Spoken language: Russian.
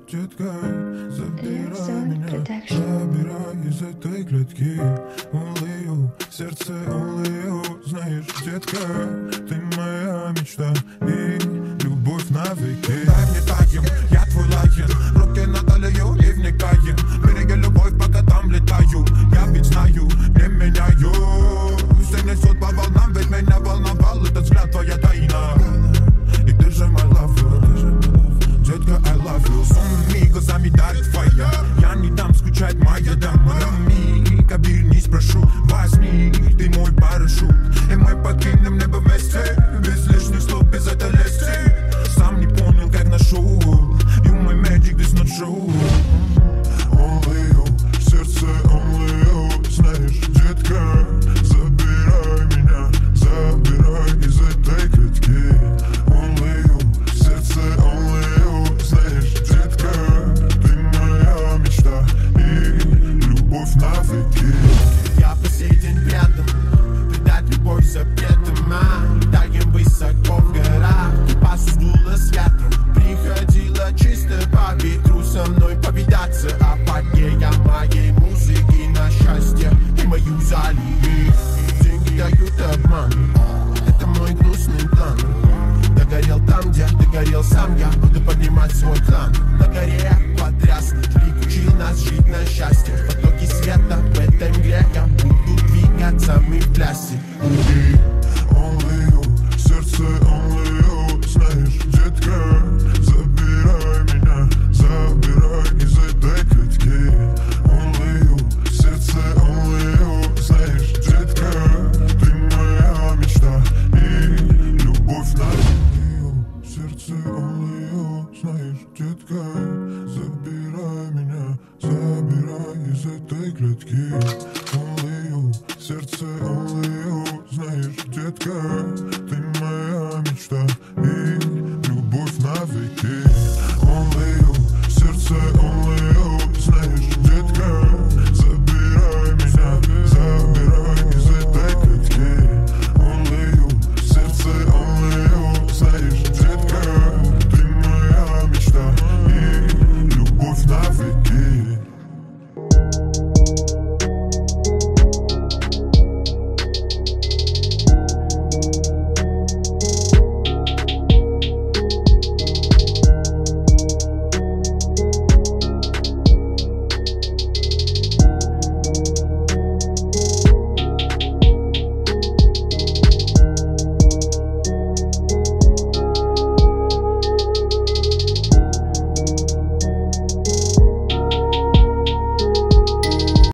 детка, забирай меня, забирай из этой клетки. Only you, сердце only you. Знаешь, детка, ты моя мечта и любовь навеки. Дай мне таем, я твой лайен, руки на талию и вникаем. Береги любовь, пока там летаю. Я ведь знаю, не меняю. Все несет по волнам, ведь меня волновал этот взгляд, твоя тайна. И ты же my love you, детка, I love you. Сонными глазами дарит фая. Я не дам скучать, моя домами. Обернись, прошу, возьми, ты мой парашют. И мы покинем небо вместе, без лишних слов, без этой лести. Сам не понял, как нашел. You my magic, this not true. Only you, сердце only you. Знаешь, детка, забирай меня, забирай из этой клетки. Only you, сердце only you. Знаешь, детка, ты моя мечта и любовь навеки. Я по сей день рядом, предать любовь запретом. Летаем высоко в горах, пасу сдуло с ветром. Приходила чисто по ветру со мной повидаться. Апогея моей музыки на счастье и мою залили. Деньги дают обман, это мой гнусный план. Догорел там, где ты горел сам, я буду поднимать свой клан. На горе потряс, Лик учил нас жить на счастье. В потоке света в этой мгле я буду двигаться, мы в плясе. Only you, сердце only you. Знаешь, детка, забирай меня, забирай из этой клетки. Only you, сердце only you. Знаешь, детка, ты моя мечта и любовь навеки. Сердце only you. Знаешь, детка, забирай меня, забирай из этой клетки. Only you, сердце only you. Знаешь, детка,